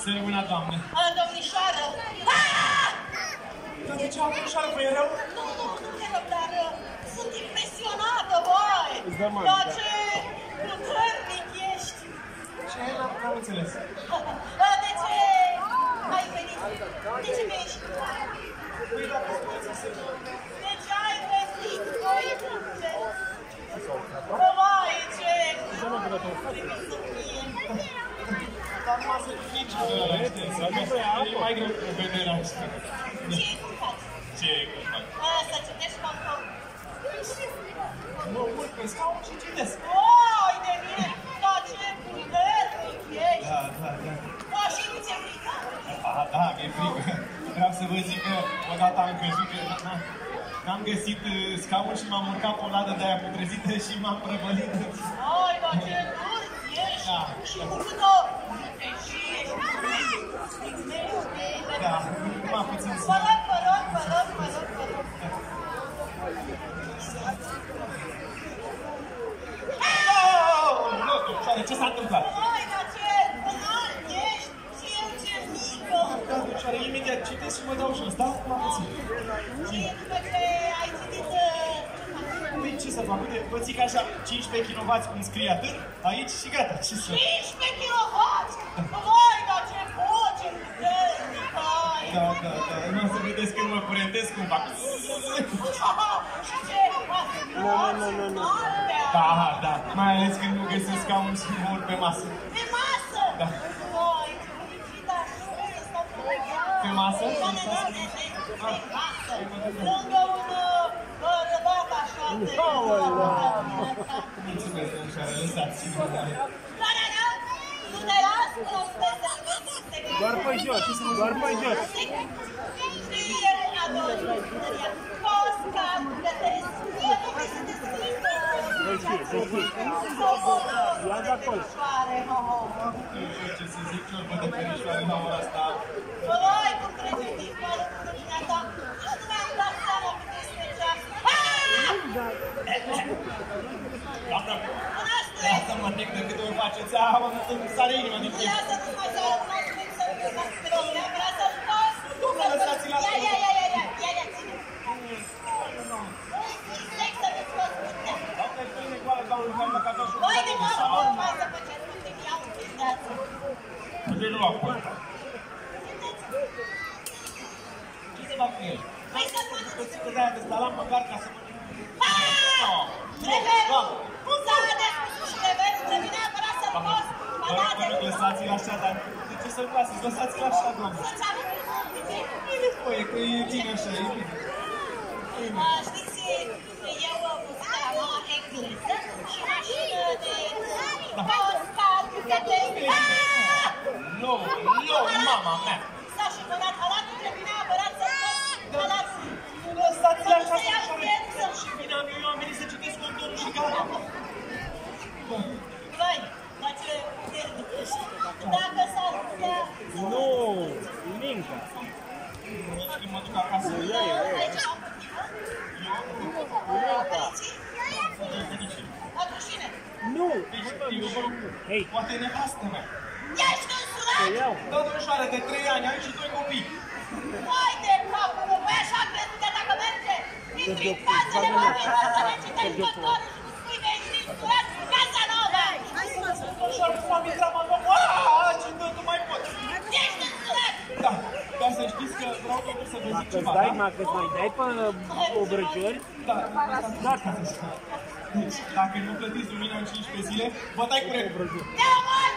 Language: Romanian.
Să rămână, doamne. Domnișoară! Dar de ce am domnișoară? Vă e rău? Nu e rău, dar sunt impresionată, băi! Dar ce puternic ești! Ce? N-am înțeles. De ce ai venit? De ce mi-ești? Păi, dacă spuneți să... De ce ai venit, băi? Băi, ce... Dar numai să fii ce ăla, știi? E mai greu cu vederea asta. Ce cum faci? Ce cum faci? Să citești pom-pom. Mă urc pe scaun și citesc. Oi, de mine! Dar ce puternic ești! Da. Și nu ți-e frică? Da, mi-e frică. Vreau să vă zic că odată am crezut că n-am găsit scaun și m-am urcat pe o ladă de aia putrezită și m-am prăvălit. Oi, dar ce durs ești! Da. Și cu câtă vitejie și cu Da, numai puțin să... Vă rog. Nu, domnișoare, ce s-a întâmplat? Oi, dar ce înalt ești și eu ce mică! Da, domnișoare, imediat citesc și mă dau jos, da? Numai puțin. Și după ce ai citit... Păi ce să fac? Uite, vă zic așa, 15 kW cum scrie atât, aici și gata, ce să... 15 kW! Oi, dar ce voce puternic ai! Da, nu o să vedeți când mă curentez cum fac. Și ce? Nu. Da, mai ales când nu găsesc scaun și mă urc pe masă. Pe masă? Da. Oi, ce fericit aș fi să stau Pe masă? Pe masă. Lângă un bărbat așa de... Mulțumesc, domnișoare, lăsați-mă. Nu te las până să te servezi. Doar pe jos, doar pe jos. Și el adoră bucătăria. Cosca, gătesc. Eu nu vrei să te scripă. Ia de acolo. Nu știu ce să zic, ciorbă de perișoare la ora asta. Băi, cum trece timpul alături de dumneata? Nici nu mi-am dat seama cât este ceas. Doamnă, lasă-mă tec de câte ori faceți. Îmi sare inima din piept. Lasă, nu mai sară, nu mai spune să nu fac pe domnul. Neapărat să-l faci. Domnule, lăsați-l la Ia, ține. Sec să nu-ți fac putea. Doamne, pâine goală ca un haină ca așa. Băi, de mă, nu mai să faceți putea, iau un pistață. De nu acum. Ce să fac cu el? Hai să-l mănânc. Să de-aia de stalam măcar ca să mănânc. Rever! S-a descurs ușile verzi, trebuie neapărat să-l poți. Vă rog, lăsați-l așa, dar de ce să-l plaseți? Lăsați-l așa, doamne. Să-ți arăt un pic. E nevoie, că e bine așa, e bine. Știți, eu văzut la mama engleză și mașină de postal, gătesc. Nu, mama mea. S-a și curat halatul, trebuie neapărat să-l poți halatul. Lăsați-l așa, așa, și bine am eu am venit să citesc contorul și gata. Băi, dar ce puternic ești. Dacă s-ar putea... Nu, Linca. Nici când mă duc acasă. Aici am Atunci cine? Nu! Hei, poate e nevastă mea. Ești însurat? Da, domnișoare, de 3 ani, ai și 2 copii. Hai de capul meu, băi, așa crezi că dacă merge intri în casele oamenilor să ne citești doctorul și nu spui că ești însurat, casa nouă! Domnișoare, cum am intrat, m-am luat, ce nu mai pot. Ești însurat! Da, dar să știți că vreau totuși să vă zic ceva, da? Dacă îți mai dai pe obrăjori, Da, deci, dacă nu plătiți lumina în 15 zile, vă dai cu rep. Te-am